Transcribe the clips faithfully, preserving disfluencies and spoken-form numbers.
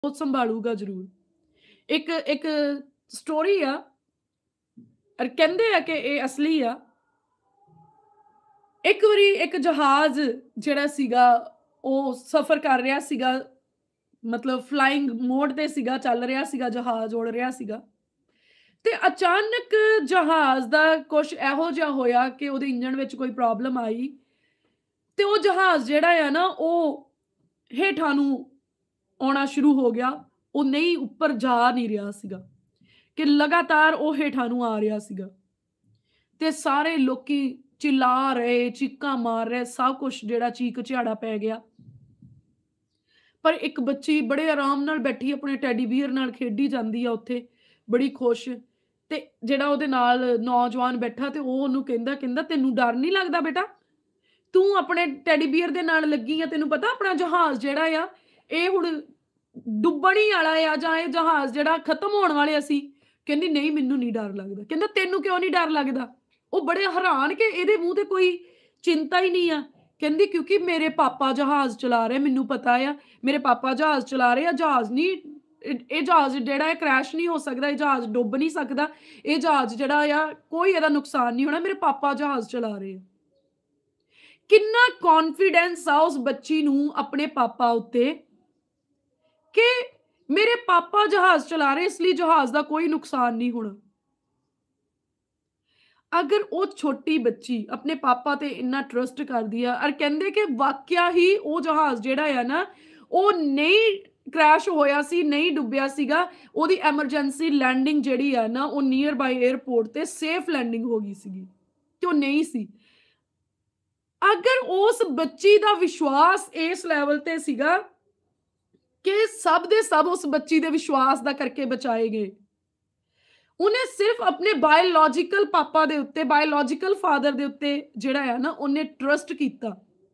ਉਹ ਸੰਭਾਲੂਗਾ ਜ਼ਰੂਰ। ਇੱਕ ਇੱਕ ਸਟੋਰੀ ਆ ਔਰ ਕਹਿੰਦੇ ਆ ਕਿ ਇਹ ਅਸਲੀ ਆ। ਇੱਕ ਵਾਰੀ ਇੱਕ ਜਹਾਜ਼ ਜਿਹੜਾ ਸੀਗਾ ਉਹ ਸਫ਼ਰ ਕਰ ਰਿਹਾ ਸੀਗਾ, ਮਤਲਬ ਫਲਾਈਂਗ ਮੋਡ ਤੇ ਸੀਗਾ, ਚੱਲ ਰਿਹਾ ਸੀਗਾ, ਜਹਾਜ਼ ਉੜ ਰਿਹਾ ਸੀਗਾ ਤੇ ਅਚਾਨਕ ਜਹਾਜ਼ ਦਾ ਕੁਛ ਇਹੋ ਜਿਹਾ ਹੋਇਆ ਕਿ ਉਹਦੇ ਇੰਜਣ ਵਿੱਚ ਕੋਈ ਪ੍ਰੋਬਲਮ ਆਈ ਤੇ ਉਹ ਜਹਾਜ਼ ਜਿਹੜਾ ਆ ਨਾ ਉਹ ਹੇਠਾਂ ਨੂੰ ਆਉਣਾ ਸ਼ੁਰੂ ਹੋ ਗਿਆ। ਉਹ ਨਹੀਂ ਉੱਪਰ ਜਾ ਨਹੀਂ ਰਿਹਾ ਸੀਗਾ ਕਿ ਲਗਾਤਾਰ ਉਹ ਹੇਠਾਂ ਨੂੰ ਆ ਰਿਹਾ ਸੀਗਾ ਤੇ ਸਾਰੇ ਲੋਕੀ ਚਿल्ला ਰਹੇ, ਚੀਕਾਂ ਮਾਰ ਰਹੇ, ਸਭ ਕੁਛ ਜਿਹੜਾ ਚੀਕ ਚਿਹਾੜਾ ਪੈ ਗਿਆ। ਪਰ ਇੱਕ ਬੱਚੀ ਬੜੇ ਆਰਾਮ ਨਾਲ ਬੈਠੀ ਆਪਣੇ ਟੈਡੀ ਬੀਅਰ ਨਾਲ ਖੇਡੀ ਜਾਂਦੀ ਆ ਉੱਥੇ, ਬੜੀ ਖੁਸ਼। ਤੇ ਜਿਹੜਾ ਉਹਦੇ ਨਾਲ ਨੌਜਵਾਨ ਬੈਠਾ ਤੇ ਉਹ ਉਹਨੂੰ ਕਹਿੰਦਾ ਕਹਿੰਦਾ ਤੈਨੂੰ ਡਰ ਨਹੀਂ ਲੱਗਦਾ ਬੇਟਾ? ਤੂੰ ਆਪਣੇ ਟੈਡੀ ਬੀਅਰ ਦੇ ਨਾਲ ਲੱਗੀ ਆ, ਤੈਨੂੰ ਪਤਾ ਆਪਣਾ ਜਹਾਜ਼ ਜਿਹੜਾ ਆ ਇਹ ਹੁਣ ਡੁੱਬਣ ਹੀ ਵਾਲਾ ਆ ਜਾਂ ਇਹ ਜਹਾਜ਼ ਜਿਹੜਾ ਖਤਮ ਹੋਣ ਵਾਲੇ ਅਸੀਂ। ਕਹਿੰਦੀ ਨਹੀਂ ਮੈਨੂੰ ਨਹੀਂ ਡਰ ਲੱਗਦਾ। ਕਹਿੰਦਾ ਤੈਨੂੰ ਕਿਉਂ ਨਹੀਂ ਡਰ ਲੱਗਦਾ? ਉਹ ਬੜੇ ਹੈਰਾਨ ਕਿ ਇਹਦੇ ਮੂੰਹ ਤੇ ਕੋਈ ਚਿੰਤਾ ਹੀ ਨਹੀਂ ਆ। ਕਹਿੰਦੀ ਕਿਉਂਕਿ ਮੇਰੇ ਪਾਪਾ ਜਹਾਜ਼ ਚਲਾ ਰਹੇ, ਮੈਨੂੰ ਪਤਾ ਆ ਮੇਰੇ ਪਾਪਾ ਜਹਾਜ਼ ਚਲਾ ਰਹੇ ਆ। ਜਹਾਜ਼ ਨਹੀਂ ਇਹ ਇਹ ਜਹਾਜ਼ ਜਿਹੜਾ ਹੈ ਕ੍ਰੈਸ਼ ਨਹੀਂ ਹੋ ਸਕਦਾ, ਇਹ ਜਹਾਜ਼ ਡੁੱਬ ਨਹੀਂ ਸਕਦਾ, ਇਹ ਜਹਾਜ਼ ਜਿਹੜਾ ਆ ਕੋਈ ਇਹਦਾ ਨੁਕਸਾਨ ਨਹੀਂ ਹੋਣਾ, ਮੇਰੇ ਪਾਪਾ ਜਹਾਜ਼ ਚਲਾ ਰਹੇ ਆ। ਕਿੰਨਾ ਕੌਨਫੀਡੈਂਸ ਆ ਉਸ ਬੱਚੀ ਨੂੰ ਆਪਣੇ ਪਾਪਾ ਉੱਤੇ ਕਿ ਮੇਰੇ ਪਾਪਾ ਜਹਾਜ਼ ਚਲਾ ਰਹੇ ਇਸ ਲਈ ਜਹਾਜ਼ ਦਾ ਕੋਈ ਨੁਕਸਾਨ ਨਹੀਂ ਹੋਣਾ। ਅਗਰ ਉਹ ਛੋਟੀ ਬੱਚੀ ਆਪਣੇ ਪਾਪਾ ਤੇ ਇੰਨਾ ਟਰਸਟ ਕਰਦੀ ਆ ਔਰ ਕਹਿੰਦੇ ਕਿ ਵਾਕਿਆ ਹੀ ਉਹ ਜਹਾਜ਼ ਜਿਹੜਾ ਆ ਨਾ ਉਹ ਨਹੀਂ ਕ੍ਰੈਸ਼ ਹੋਇਆ ਸੀ, ਨਹੀਂ ਡੁੱਬਿਆ ਸੀਗਾ। ਉਹਦੀ ਐਮਰਜੈਂਸੀ ਲੈਂਡਿੰਗ ਜਿਹੜੀ ਆ ਨਾ ਉਹ ਨੀਅਰ ਬਾਈ 에ਅਰਪੋਰਟ ਤੇ ਸੇਫ ਲੈਂਡਿੰਗ ਹੋ ਗਈ ਸੀਗੀ ਤੇ ਉਹ ਨਹੀਂ ਸੀ। ਅਗਰ ਉਸ ਬੱਚੀ ਦਾ ਵਿਸ਼ਵਾਸ ਇਸ ਲੈਵਲ ਤੇ ਸੀਗਾ ਕਿ ਸਭ ਦੇ ਸਭ ਉਸ ਬੱਚੀ ਦੇ ਵਿਸ਼ਵਾਸ ਦਾ ਕਰਕੇ ਬਚਾਏ ਗਏ। ਉਹਨੇ ਸਿਰਫ ਆਪਣੇ ਬਾਇਓਲੋਜੀਕਲ ਪਾਪਾ ਦੇ ਉੱਤੇ, ਬਾਇਓਲੋਜੀਕਲ ਫਾਦਰ ਦੇ ਉੱਤੇ ਜਿਹੜਾ ਆ ਨਾ ਉਹਨੇ ਟਰਸਟ ਕੀਤਾ।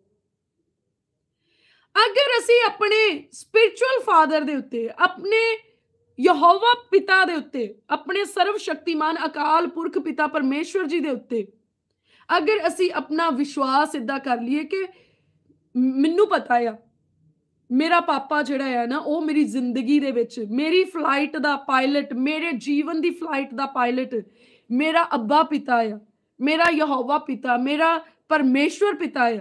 ਅਗਰ ਅਸੀਂ ਆਪਣੇ ਸਪਿਰਿਚੁਅਲ ਫਾਦਰ ਦੇ ਉੱਤੇ, ਆਪਣੇ ਯਹੋਵਾ ਪਿਤਾ ਦੇ ਉੱਤੇ, ਆਪਣੇ ਸਰਵ ਸ਼ਕਤੀਮਾਨ ਅਕਾਲ ਪੁਰਖ ਪਿਤਾ ਪਰਮੇਸ਼ਵਰ ਜੀ ਦੇ ਉੱਤੇ ਅਗਰ ਅਸੀਂ ਆਪਣਾ ਵਿਸ਼ਵਾਸ ਇਦਾਂ ਕਰ ਲਈਏ ਕਿ ਮੈਨੂੰ ਪਤਾ ਆ ਮੇਰਾ ਪਾਪਾ ਜਿਹੜਾ ਆ ਨਾ ਉਹ ਮੇਰੀ ਜ਼ਿੰਦਗੀ ਦੇ ਵਿੱਚ ਮੇਰੀ ਫਲਾਈਟ ਦਾ ਪਾਇਲਟ, ਮੇਰੇ ਜੀਵਨ ਦੀ ਫਲਾਈਟ ਦਾ ਪਾਇਲਟ ਮੇਰਾ ਅੱਬਾ ਪਿਤਾ ਆ, ਮੇਰਾ ਯਹੋਵਾ ਪਿਤਾ, ਮੇਰਾ ਪਰਮੇਸ਼ਵਰ ਪਿਤਾ ਆ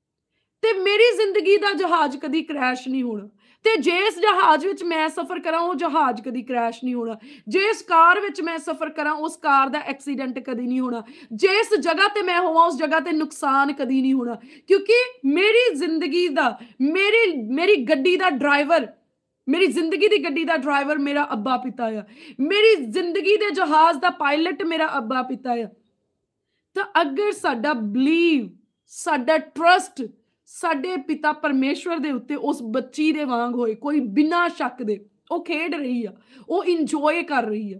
ਤੇ ਮੇਰੀ ਜ਼ਿੰਦਗੀ ਦਾ ਜਹਾਜ਼ ਕਦੀ ਕ੍ਰੈਸ਼ ਨਹੀਂ ਹੋਣਾ। ਤੇ ਜਿਸ ਜਹਾਜ਼ ਵਿੱਚ ਮੈਂ ਸਫ਼ਰ ਕਰਾਂ ਉਹ ਜਹਾਜ਼ ਕਦੀ ਕ੍ਰੈਸ਼ ਨਹੀਂ ਹੋਣਾ। ਜਿਸ ਕਾਰ ਵਿੱਚ ਮੈਂ ਸਫ਼ਰ ਕਰਾਂ ਉਸ ਕਾਰ ਦਾ ਐਕਸੀਡੈਂਟ ਕਦੀ ਨਹੀਂ ਹੋਣਾ। ਜਿਸ ਜਗ੍ਹਾ ਤੇ ਮੈਂ ਹੋਵਾਂ ਉਸ ਜਗ੍ਹਾ ਤੇ ਨੁਕਸਾਨ ਕਦੀ ਨਹੀਂ ਹੋਣਾ ਕਿਉਂਕਿ ਮੇਰੀ ਜ਼ਿੰਦਗੀ ਦਾ, ਮੇਰੀ ਮੇਰੀ ਗੱਡੀ ਦਾ ਡਰਾਈਵਰ, ਮੇਰੀ ਜ਼ਿੰਦਗੀ ਦੀ ਗੱਡੀ ਦਾ ਡਰਾਈਵਰ ਮੇਰਾ ਅੱਬਾ ਪਿਤਾ ਆ। ਮੇਰੀ ਜ਼ਿੰਦਗੀ ਦੇ ਜਹਾਜ਼ ਦਾ ਪਾਇਲਟ ਮੇਰਾ ਅੱਬਾ ਪਿਤਾ ਆ। ਤਾਂ ਅਗਰ ਸਾਡਾ ਬਲੀਵ, ਸਾਡਾ ਟਰਸਟ ਸਾਡੇ ਪਿਤਾ ਪਰਮੇਸ਼ਵਰ ਦੇ ਉੱਤੇ ਉਸ ਬੱਚੀ ਦੇ ਵਾਂਗ ਹੋਏ, ਕੋਈ ਬਿਨਾਂ ਸ਼ੱਕ ਦੇ ਉਹ ਖੇਡ ਰਹੀ ਆ, ਉਹ ਇੰਜੋਏ ਕਰ ਰਹੀ ਆ,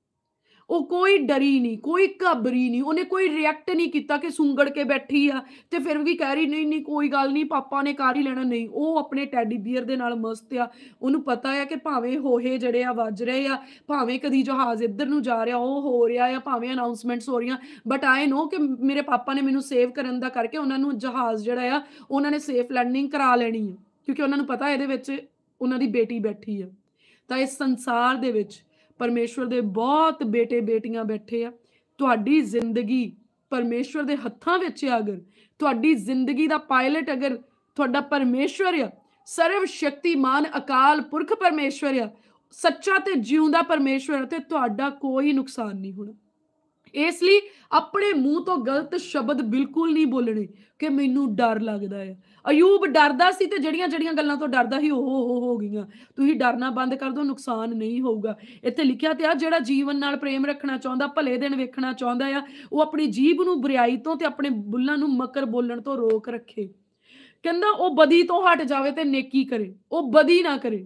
ਉਹ ਕੋਈ ਡਰੀ ਨਹੀਂ, ਕੋਈ ਘਬਰੀ ਨਹੀਂ, ਉਹਨੇ ਕੋਈ ਰਿਐਕਟ ਨਹੀਂ ਕੀਤਾ ਕਿ ਸੁੰਗੜ ਕੇ ਬੈਠੀ ਆ ਤੇ ਫਿਰ ਵੀ ਕਹਿ ਰਹੀ ਨਹੀਂ ਨਹੀਂ ਕੋਈ ਗੱਲ ਨਹੀਂ ਪਾਪਾ ਨੇ ਕਰ ਹੀ ਲੈਣਾ। ਨਹੀਂ, ਉਹ ਆਪਣੇ ਟੈਡੀ ਬੀਅਰ ਦੇ ਨਾਲ ਮਸਤ ਆ। ਉਹਨੂੰ ਪਤਾ ਆ ਕਿ ਭਾਵੇਂ ਹੋਹੇ ਜਿਹੜੇ ਆ ਵੱਜ ਰਹੇ ਆ, ਭਾਵੇਂ ਕਦੀ ਜਹਾਜ਼ ਇੱਧਰ ਨੂੰ ਜਾ ਰਿਹਾ ਉਹ ਹੋ ਰਿਹਾ ਆ, ਭਾਵੇਂ ਅਨਾਉਂਸਮੈਂਟਸ ਹੋ ਰਹੀਆਂ, ਬਟ ਆਈ ਨੋ ਕਿ ਮੇਰੇ ਪਾਪਾ ਨੇ ਮੈਨੂੰ ਸੇਵ ਕਰਨ ਦਾ ਕਰਕੇ ਉਹਨਾਂ ਨੂੰ ਜਹਾਜ਼ ਜਿਹੜਾ ਆ ਉਹਨਾਂ ਨੇ ਸੇਫ ਲੈਂਡਿੰਗ ਕਰਾ ਲੈਣੀ ਆ ਕਿਉਂਕਿ ਉਹਨਾਂ ਨੂੰ ਪਤਾ ਇਹਦੇ ਵਿੱਚ ਉਹਨਾਂ ਦੀ ਬੇਟੀ ਬੈਠੀ ਆ। ਤਾਂ ਇਸ ਸੰਸਾਰ ਦੇ ਵਿੱਚ ਪਰਮੇਸ਼ਵਰ ਦੇ ਬਹੁਤ ਬੇਟੇ ਬੇਟੀਆਂ ਬੈਠੇ ਆ। ਤੁਹਾਡੀ ਜ਼ਿੰਦਗੀ ਪਰਮੇਸ਼ਵਰ ਦੇ ਹੱਥਾਂ ਵਿੱਚ ਆ। ਅਗਰ ਤੁਹਾਡੀ ਜ਼ਿੰਦਗੀ ਦਾ ਪਾਇਲਟ ਅਗਰ ਤੁਹਾਡਾ ਪਰਮੇਸ਼ਵਰ ਆ, ਸਰਵ ਸ਼ਕਤੀਮਾਨ ਅਕਾਲ ਪੁਰਖ ਪਰਮੇਸ਼ਵਰ ਆ, ਸੱਚਾ ਤੇ ਜਿਉਂਦਾ ਪਰਮੇਸ਼ਵਰ, ਤੇ ਤੁਹਾਡਾ ਕੋਈ ਨੁਕਸਾਨ ਨਹੀਂ ਹੋਣਾ। ਇਸ ਲਈ ਆਪਣੇ ਮੂੰਹ ਤੋਂ ਗਲਤ ਸ਼ਬਦ ਬਿਲਕੁਲ ਨਹੀਂ ਬੋਲਣੇ ਕਿ ਮੈਨੂੰ ਡਰ ਲੱਗਦਾ ਹੈ। ਅਯੂਬ ਡਰਦਾ ਸੀ ਤੇ ਜਿਹੜੀਆਂ ਜਿਹੜੀਆਂ ਗੱਲਾਂ ਤੋਂ ਡਰਦਾ ਸੀ ਉਹ ਹੋ ਹੋ ਗਈਆਂ। ਤੁਸੀਂ ਡਰਨਾ ਬੰਦ ਕਰ ਦਿਓ, ਨੁਕਸਾਨ ਨਹੀਂ ਹੋਊਗਾ। ਇੱਥੇ ਲਿਖਿਆ ਤੇ ਆ ਜਿਹੜਾ ਜੀਵਨ ਨਾਲ ਪ੍ਰੇਮ ਰੱਖਣਾ ਚਾਹੁੰਦਾ, ਭਲੇ ਦਿਨ ਵੇਖਣਾ ਚਾਹੁੰਦਾ ਆ, ਉਹ ਆਪਣੀ ਜੀਭ ਨੂੰ ਬੁਰਿਆਈ ਤੋਂ ਤੇ ਆਪਣੇ ਬੁੱਲਾਂ ਨੂੰ ਮਕਰ ਬੋਲਣ ਤੋਂ ਰੋਕ ਰੱਖੇ। ਕਹਿੰਦਾ ਉਹ ਬਦੀ ਤੋਂ ਹਟ ਜਾਵੇ ਤੇ ਨੇਕੀ ਕਰੇ, ਉਹ ਬਦੀ ਨਾ ਕਰੇ।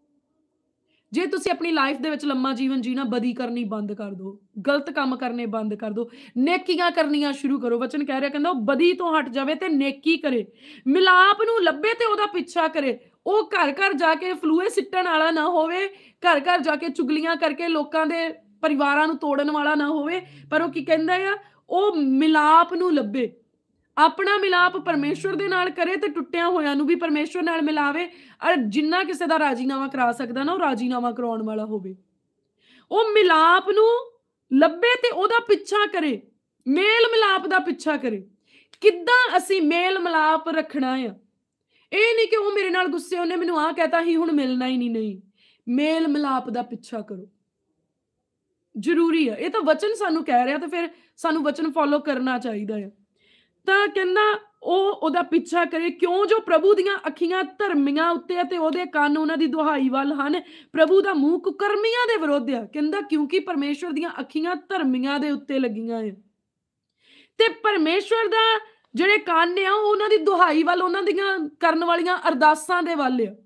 ਜੇ ਤੁਸੀਂ ਆਪਣੀ ਲਾਈਫ ਦੇ ਵਿੱਚ ਲੰਮਾ ਜੀਵਨ ਜੀਣਾ, ਬਦੀ ਕਰਨੀ ਬੰਦ ਕਰ ਦਿਓ, ਗਲਤ ਕੰਮ ਕਰਨੇ ਬੰਦ ਕਰ ਦਿਓ, ਨੇਕੀਆਂ ਕਰਨੀਆਂ ਸ਼ੁਰੂ ਕਰੋ। ਵਚਨ ਕਹਿ ਰਿਹਾ, ਕਹਿੰਦਾ ਉਹ ਬਦੀ ਤੋਂ ਹਟ ਜਾਵੇ ਤੇ ਨੇਕੀ ਕਰੇ, ਮਿਲਾਪ ਨੂੰ ਲੱਭੇ ਤੇ ਉਹਦਾ ਪਿੱਛਾ ਕਰੇ। ਉਹ ਘਰ ਘਰ ਜਾ ਕੇ ਫਲੂਏ ਸਿੱਟਣ ਵਾਲਾ ਨਾ ਹੋਵੇ, ਘਰ ਘਰ ਜਾ ਕੇ ਚੁਗਲੀਆਂ ਕਰਕੇ ਲੋਕਾਂ ਦੇ ਪਰਿਵਾਰਾਂ ਨੂੰ ਤੋੜਨ ਵਾਲਾ ਨਾ ਹੋਵੇ, ਪਰ ਉਹ ਕੀ ਕਹਿੰਦਾ ਆ, ਉਹ ਮਿਲਾਪ ਨੂੰ ਲੱਭੇ, ਆਪਣਾ ਮਿਲਾਪ ਪਰਮੇਸ਼ਵਰ ਦੇ ਨਾਲ ਕਰੇ ਤੇ ਟੁੱਟਿਆਂ ਹੋਇਆਂ ਨੂੰ ਵੀ ਪਰਮੇਸ਼ਵਰ ਨਾਲ ਮਿਲਾਵੇ। ਔਰ ਜਿੰਨਾ ਕਿਸੇ ਦਾ ਰਾਜੀਨਾਮਾ ਕਰਾ ਸਕਦਾ ਨਾ, ਉਹ ਰਾਜੀਨਾਮਾ ਕਰਾਉਣ ਵਾਲਾ ਹੋਵੇ। ਉਹ ਮਿਲਾਪ ਨੂੰ ਲੱਭੇ ਤੇ ਉਹਦਾ ਪਿੱਛਾ ਕਰੇ, ਮੇਲ ਮਿਲਾਪ ਦਾ ਪਿੱਛਾ ਕਰੇ। ਕਿੱਦਾਂ ਅਸੀਂ ਮੇਲ ਮਿਲਾਪ ਰੱਖਣਾ ਆ? ਇਹ ਨਹੀਂ ਕਿ ਉਹ ਮੇਰੇ ਨਾਲ ਗੁੱਸੇ, ਉਹਨੇ ਮੈਨੂੰ ਆਹ ਕਹਿਤਾ ਹੀ ਹੁਣ ਮਿਲਣਾ ਹੀ ਨਹੀਂ। ਨਹੀਂ, ਮੇਲ ਮਿਲਾਪ ਦਾ ਪਿੱਛਾ ਕਰੋ, ਜ਼ਰੂਰੀ ਆ। ਇਹ ਤਾਂ ਵਚਨ ਸਾਨੂੰ ਕਹਿ ਰਿਹਾ ਤੇ ਫਿਰ ਸਾਨੂੰ ਵਚਨ ਫੋਲੋ ਕਰਨਾ ਚਾਹੀਦਾ ਆ। ਤਾਂ ਕਹਿੰਦਾ ਉਹ ਉਹਦਾ ਪਿੱਛਾ ਕਰੇ, ਕਿਉਂ ਜੋ ਪ੍ਰਭੂ ਦੀਆਂ ਅੱਖੀਆਂ ਧਰਮੀਆਂ ਉੱਤੇ ਅਤੇ ਉਹਦੇ ਕੰਨ ਉਹਨਾਂ ਦੀ ਦੁਹਾਈ ਵੱਲ ਹਨ। ਪ੍ਰਭੂ ਦਾ ਮੂੰਹ ਕੁਕਰਮੀਆਂ ਦੇ ਵਿਰੁੱਧ ਆ। ਕਹਿੰਦਾ ਕਿਉਂਕਿ ਪਰਮੇਸ਼ਵਰ ਦੀਆਂ ਅੱਖੀਆਂ ਧਰਮੀਆਂ ਦੇ ਉੱਤੇ ਲੱਗੀਆਂ ਆ ਤੇ ਪਰਮੇਸ਼ਵਰ ਦਾ ਜਿਹੜੇ ਕੰਨ ਆ ਉਹ ਉਹਨਾਂ ਦੀ ਦੁਹਾਈ ਵੱਲ, ਉਹਨਾਂ ਦੀਆਂ ਕਰਨ ਵਾਲੀਆਂ ਅਰਦਾਸਾਂ ਦੇ ਵੱਲ ਆ।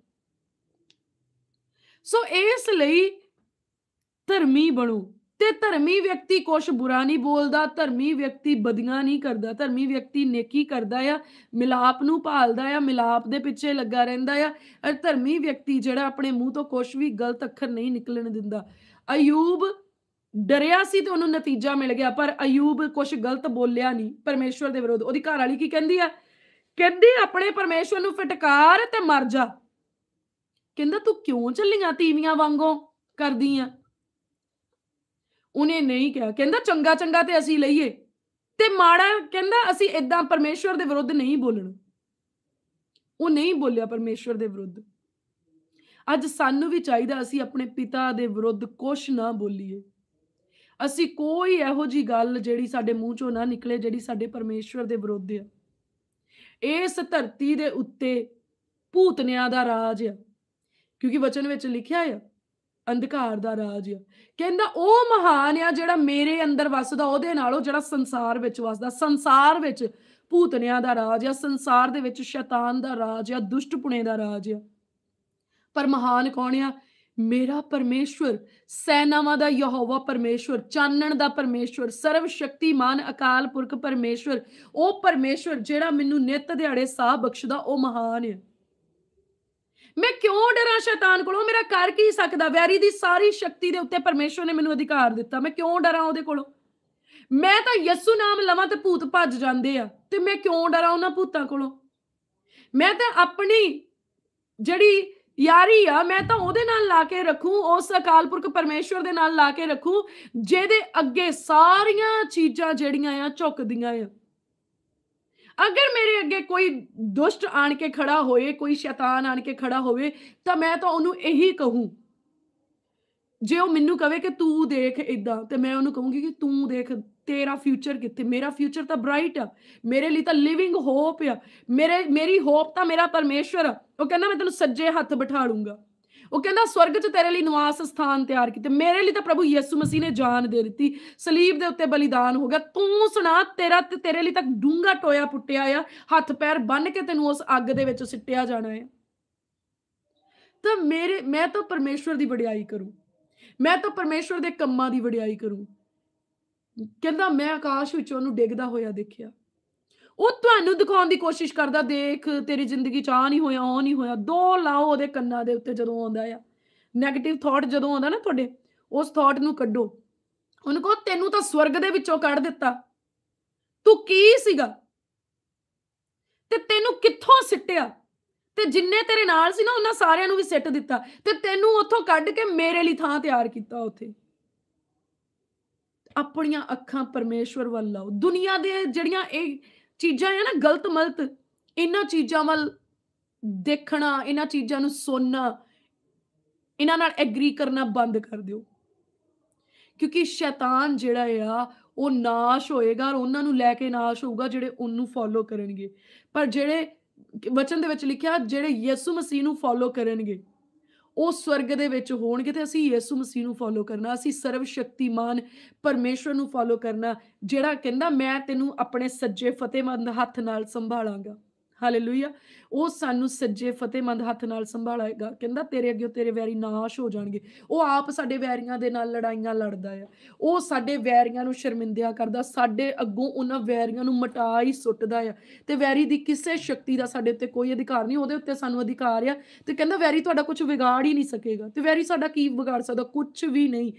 ਸੋ ਇਸ ਲਈ ਧਰਮੀ ਬਣੋ ਤੇ ਧਰਮੀ ਵਿਅਕਤੀ ਕੁਛ ਬੁਰਾ ਨਹੀਂ ਬੋਲਦਾ, ਧਰਮੀ ਵਿਅਕਤੀ ਬਦੀਆਂ ਨਹੀਂ ਕਰਦਾ, ਧਰਮੀ ਵਿਅਕਤੀ ਨੇਕੀ ਕਰਦਾ ਆ, ਮਿਲਾਪ ਨੂੰ ਭਾਲਦਾ ਆ, ਮਿਲਾਪ ਦੇ ਪਿੱਛੇ ਲੱਗਾ ਰਹਿੰਦਾ ਆ। ਔਰ ਧਰਮੀ ਵਿਅਕਤੀ ਜਿਹੜਾ ਆਪਣੇ ਮੂੰਹ ਤੋਂ ਕੁਛ ਵੀ ਗਲਤ ਅੱਖਰ ਨਹੀਂ ਨਿਕਲਣ ਦਿੰਦਾ। ਅਯੂਬ ਡਰਿਆ ਸੀ ਤੇ ਉਹਨੂੰ ਨਤੀਜਾ ਮਿਲ ਗਿਆ, ਪਰ ਅਯੂਬ ਕੁਛ ਗਲਤ ਬੋਲਿਆ ਨਹੀਂ ਪਰਮੇਸ਼ਵਰ ਦੇ ਵਿਰੁੱਧ। ਉਹਦੀ ਘਰ ਵਾਲੀ ਕੀ ਕਹਿੰਦੀ ਆ? ਕਹਿੰਦੀ ਆਪਣੇ ਪਰਮੇਸ਼ਵਰ ਨੂੰ ਫਟਕਾਰ ਤੇ ਮਰ ਜਾ। ਕਹਿੰਦਾ ਤੂੰ ਕਿਉਂ ਚੱਲੀਆਂ ਤੀਵੀਆਂ ਵਾਂਗੋਂ ਕਰਦੀ ਆ? ਉਹਨੇ ਨਹੀਂ ਕਿਹਾ, ਕਹਿੰਦਾ ਚੰਗਾ ਚੰਗਾ ਤੇ ਅਸੀਂ ਲਈਏ ਤੇ ਮਾੜਾ ਕਹਿੰਦਾ ਅਸੀਂ ਏਦਾਂ ਪਰਮੇਸ਼ਵਰ ਦੇ ਵਿਰੁੱਧ ਨਹੀਂ ਬੋਲਣਾ। ਉਹ ਨਹੀਂ ਬੋਲਿਆ ਪਰਮੇਸ਼ਵਰ ਦੇ ਵਿਰੁੱਧ। ਅੱਜ ਸਾਨੂੰ ਵੀ ਚਾਹੀਦਾ ਅਸੀਂ ਆਪਣੇ ਪਿਤਾ ਦੇ ਵਿਰੁੱਧ ਕੁਛ ਨਾ ਬੋਲੀਏ। ਅਸੀਂ ਕੋਈ ਇਹੋ ਜੀ ਗੱਲ ਜਿਹੜੀ ਸਾਡੇ ਮੂੰਹ ਚੋਂ ਨਾ ਨਿਕਲੇ ਜਿਹੜੀ ਸਾਡੇ ਪਰਮੇਸ਼ਵਰ ਦੇ ਵਿਰੁੱਧ ਆ। ਇਸ ਧਰਤੀ ਦੇ ਉੱਤੇ ਭੂਤਨਿਆਂ ਦਾ ਰਾਜ ਆ, ਕਿਉਂਕਿ ਵਚਨ ਵਿੱਚ ਲਿਖਿਆ ਆ ਅੰਧਕਾਰ ਦਾ ਰਾਜ ਆ। ਕਹਿੰਦਾ ਉਹ ਮਹਾਨ ਆ ਜਿਹੜਾ ਮੇਰੇ ਅੰਦਰ ਵਸਦਾ, ਉਹਦੇ ਨਾਲੋਂ ਜਿਹੜਾ ਸੰਸਾਰ ਵਿੱਚ ਵਸਦਾ। ਸੰਸਾਰ ਵਿੱਚ ਭੂਤਨਿਆਂ ਦਾ ਰਾਜ ਆ, ਸੰਸਾਰ ਦੇ ਵਿੱਚ ਸ਼ੈਤਾਨ ਦਾ ਰਾਜ ਆ, ਦੁਸ਼ਟਪੁਣੇ ਦਾ ਰਾਜ ਆ। ਪਰ ਮਹਾਨ ਕੌਣ ਆ? ਮੇਰਾ ਪਰਮੇਸ਼ਵਰ, ਸੈਨਾਵਾਂ ਦਾ ਯਹੋਵਾ ਪਰਮੇਸ਼ਵਰ, ਚਾਨਣ ਦਾ ਪਰਮੇਸ਼ਵਰ, ਸਰਵ ਸ਼ਕਤੀਮਾਨ ਅਕਾਲ ਪੁਰਖ ਪਰਮੇਸ਼ਵਰ। ਉਹ ਪਰਮੇਸ਼ਵਰ ਜਿਹੜਾ ਮੈਨੂੰ ਨਿੱਤ ਦਿਹਾੜੇ ਸਾਹ ਬਖਸ਼ਦਾ, ਉਹ ਮਹਾਨ ਆ। ਮੈਂ ਕਿਉਂ ਡਰਾਂ ਸ਼ੈਤਾਨ ਕੋਲੋਂ? ਮੇਰਾ ਕਰ ਕੀ ਸਕਦਾ? ਵੈਰੀ ਦੀ ਸਾਰੀ ਸ਼ਕਤੀ ਦੇ ਉੱਤੇ ਪਰਮੇਸ਼ਵਰ ਨੇ ਮੈਨੂੰ ਅਧਿਕਾਰ ਦਿੱਤਾ। ਮੈਂ ਕਿਉਂ ਡਰਾਂ ਉਹਦੇ ਕੋਲੋਂ? ਮੈਂ ਤਾਂ ਯਿਸੂ ਨਾਮ ਲਵਾਂ ਤੇ ਭੂਤ ਭੱਜ ਜਾਂਦੇ ਆ, ਤੇ ਮੈਂ ਕਿਉਂ ਡਰਾਂ ਉਹਨਾਂ ਭੂਤਾਂ ਕੋਲੋਂ? ਮੈਂ ਤਾਂ ਆਪਣੀ ਜਿਹੜੀ ਯਾਰੀ ਆ ਮੈਂ ਤਾਂ ਉਹਦੇ ਨਾਲ ਲਾ ਕੇ ਰੱਖੂ, ਉਸ ਅਕਾਲ ਪੁਰਖ ਪਰਮੇਸ਼ਵਰ ਦੇ ਨਾਲ ਲਾ ਕੇ ਰੱਖੂ ਜਿਹਦੇ ਅੱਗੇ ਸਾਰੀਆਂ ਚੀਜ਼ਾਂ ਜਿਹੜੀਆਂ ਆ ਝੁਕਦੀਆਂ ਆ। ਅਗਰ ਮੇਰੇ ਅੱਗੇ ਕੋਈ ਦੁਸ਼ਟ ਆਣ ਕੇ ਖੜਾ ਹੋਏ, ਕੋਈ ਸ਼ੈਤਾਨ ਆਣ ਕੇ ਖੜਾ ਹੋਵੇ, ਤਾਂ ਮੈਂ ਤਾਂ ਉਹਨੂੰ ਇਹੀ ਕਹੂੰ। ਜੇ ਉਹ ਮੈਨੂੰ ਕਵੇ ਕਿ ਤੂੰ ਦੇਖ ਏਦਾਂ, ਤੇ ਮੈਂ ਉਹਨੂੰ ਕਹੂੰਗੀ ਕਿ ਤੂੰ ਦੇਖ ਤੇਰਾ ਫਿਊਚਰ ਕਿੱਥੇ? ਮੇਰਾ ਫਿਊਚਰ ਤਾਂ ਬ੍ਰਾਈਟ ਆ, ਮੇਰੇ ਲਈ ਤਾਂ ਲਿਵਿੰਗ ਹੋਪ ਆ। ਮੇਰੇ ਮੇਰੀ ਹੋਪ ਤਾਂ ਮੇਰਾ ਪਰਮੇਸ਼ਵਰ ਆ। ਉਹ ਕਹਿੰਦਾ ਮੈਂ ਤੈਨੂੰ ਸੱਜੇ ਹੱਥ ਬਿਠਾ ਲੂੰਗਾ। ਉਹ ਕਹਿੰਦਾ ਸਵਰਗ 'ਚ ਤੇਰੇ ਲਈ ਨਿਵਾਸ ਸਥਾਨ ਤਿਆਰ ਕੀਤੇ। ਮੇਰੇ ਲਈ ਤਾਂ ਪ੍ਰਭੂ ਯਿਸੂ ਮਸੀਹ ਨੇ ਜਾਨ ਦੇ ਦਿੱਤੀ, ਸਲੀਬ ਦੇ ਉੱਤੇ ਬਲੀਦਾਨ ਹੋ ਗਿਆ। ਤੂੰ ਸੁਣਾ, ਤੇਰਾ ਤੇ ਤੇਰੇ ਲਈ ਤਾਂ ਡੂੰਘਾ ਟੋਇਆ ਪੁੱਟਿਆ ਆ, ਹੱਥ ਪੈਰ ਬੰਨ ਕੇ ਤੈਨੂੰ ਉਸ ਅੱਗ ਦੇ ਵਿੱਚ ਸਿੱਟਿਆ ਜਾਣਾ ਹੈ। ਤਾਂ ਮੇਰੇ ਮੈਂ ਤਾਂ ਪਰਮੇਸ਼ਵਰ ਦੀ ਵਡਿਆਈ ਕਰੂੰ, ਮੈਂ ਤਾਂ ਪਰਮੇਸ਼ਵਰ ਦੇ ਕੰਮਾਂ ਦੀ ਵਡਿਆਈ ਕਰੂੰ। ਕਹਿੰਦਾ ਮੈਂ ਆਕਾਸ਼ ਵਿੱਚ ਉਹਨੂੰ ਡਿੱਗਦਾ ਹੋਇਆ ਦੇਖਿਆ। ਉਹ ਤੁਹਾਨੂੰ ਦਿਖਾਉਣ ਦੀ ਕੋਸ਼ਿਸ਼ ਕਰਦਾ, ਦੇਖ ਤੇਰੀ ਜ਼ਿੰਦਗੀ 'ਚ ਆਹ ਨਹੀਂ ਹੋਇਆ, ਉਹ ਨਹੀਂ ਹੋਇਆ। ਦੋ ਲਾਓ ਉਹਦੇ ਕੰਨਾਂ ਦੇ ਉੱਤੇ ਜਦੋਂ ਆਉਂਦਾ ਆ ਨੈਗੇਟਿਵ ਥਾਟ, ਜਦੋਂ ਆਉਂਦਾ ਨਾ ਤੁਹਾਡੇ, ਉਸ ਥਾਟ ਨੂੰ ਕੱਢੋ। ਉਹਨੂੰ ਕਹੋ ਤੈਨੂੰ ਤਾਂ ਸਵਰਗ ਦੇ ਵਿੱਚੋਂ ਕੱਢ ਦਿੱਤਾ, ਤੂੰ ਕੀ ਸੀਗਾ ਤੇ ਤੈਨੂੰ ਕਿੱਥੋਂ ਸਿੱਟਿਆ, ਤੇ ਜਿੰਨੇ ਤੇਰੇ ਨਾਲ ਸੀ ਨਾ ਉਹਨਾਂ ਸਾਰਿਆਂ ਨੂੰ ਵੀ ਸਿੱਟ ਦਿੱਤਾ, ਤੇ ਤੈਨੂੰ ਉੱਥੋਂ ਕੱਢ ਕੇ ਮੇਰੇ ਲਈ ਥਾਂ ਤਿਆਰ ਕੀਤਾ ਉੱਥੇ। ਆਪਣੀਆਂ ਅੱਖਾਂ ਪਰਮੇਸ਼ਵਰ ਵੱਲ ਲਾਓ। ਦੁਨੀਆ ਦੇ ਜਿਹੜੀਆਂ ਇਹ ਚੀਜ਼ਾਂ ਆ ਨਾ ਗਲਤ ਮਲਤ, ਇਹਨਾਂ ਚੀਜ਼ਾਂ ਵੱਲ ਦੇਖਣਾ, ਇਹਨਾਂ ਚੀਜ਼ਾਂ ਨੂੰ ਸੁਣਨਾ, ਇਹਨਾਂ ਨਾਲ ਐਗਰੀ ਕਰਨਾ ਬੰਦ ਕਰ ਦਿਓ। ਕਿਉਂਕਿ ਸ਼ੈਤਾਨ ਜਿਹੜਾ ਆ ਉਹ ਨਾਸ਼ ਹੋਏਗਾ, ਔਰ ਉਹਨਾਂ ਨੂੰ ਲੈ ਕੇ ਨਾਸ਼ ਹੋਊਗਾ ਜਿਹੜੇ ਉਹਨੂੰ ਫੋਲੋ ਕਰਨਗੇ। ਪਰ ਜਿਹੜੇ ਵਚਨ ਦੇ ਵਿੱਚ ਲਿਖਿਆ ਜਿਹੜੇ ਯਿਸੂ ਮਸੀਹ ਨੂੰ ਫੋਲੋ ਕਰਨਗੇ ਉਹ ਸਵਰਗ ਦੇ ਵਿੱਚ ਹੋਣਗੇ। ਤੇ ਅਸੀਂ ਯਿਸੂ ਮਸੀਹ ਨੂੰ ਫੋਲੋ ਕਰਨਾ, ਅਸੀਂ ਸਰਵ ਸ਼ਕਤੀਮਾਨ ਪਰਮੇਸ਼ਵਰ ਨੂੰ ਫੋਲੋ ਕਰਨਾ, ਜਿਹੜਾ ਕਹਿੰਦਾ ਮੈਂ ਤੈਨੂੰ ਆਪਣੇ ਸੱਜੇ ਫਤਿਹਮੰਦ ਹੱਥ ਨਾਲ ਸੰਭਾਲਾਂਗਾ। ਹਾਲੇਲੂਇਆ। ਉਹ ਸਾਨੂੰ ਸੱਜੇ ਫਤਿਹਮੰਦ ਹੱਥ ਨਾਲ ਸੰਭਾਲੇਗਾ। ਕਹਿੰਦਾ ਤੇਰੇ ਅੱਗੇ ਤੇਰੇ ਵੈਰੀ ਨਾਸ਼ ਹੋ ਜਾਣਗੇ। ਉਹ ਆਪ ਸਾਡੇ ਵੈਰੀਆਂ ਦੇ ਨਾਲ ਲੜਾਈਆਂ ਲੜਦਾ ਆ, ਉਹ ਸਾਡੇ ਵੈਰੀਆਂ ਨੂੰ ਸ਼ਰਮਿੰਦਿਆ ਕਰਦਾ, ਸਾਡੇ ਅੱਗੋਂ ਉਹਨਾਂ ਵੈਰੀਆਂ ਨੂੰ ਮਿਟਾ ਹੀ ਸੁੱਟਦਾ ਆ। ਤੇ ਵੈਰੀ ਦੀ ਕਿਸੇ ਸ਼ਕਤੀ ਦਾ ਸਾਡੇ ਉੱਤੇ ਕੋਈ ਅਧਿਕਾਰ ਨਹੀਂ, ਉਹਦੇ ਉੱਤੇ ਸਾਨੂੰ ਅਧਿਕਾਰ ਆ। ਤੇ ਕਹਿੰਦਾ ਵੈਰੀ ਤੁਹਾਡਾ ਕੁਝ ਵਿਗਾੜ ਹੀ ਨਹੀਂ ਸਕੇਗਾ। ਤੇ ਵੈਰੀ ਸਾਡਾ ਕੀ ਵਿਗਾੜ ਸਕਦਾ? ਕੁਝ ਵੀ ਨਹੀਂ।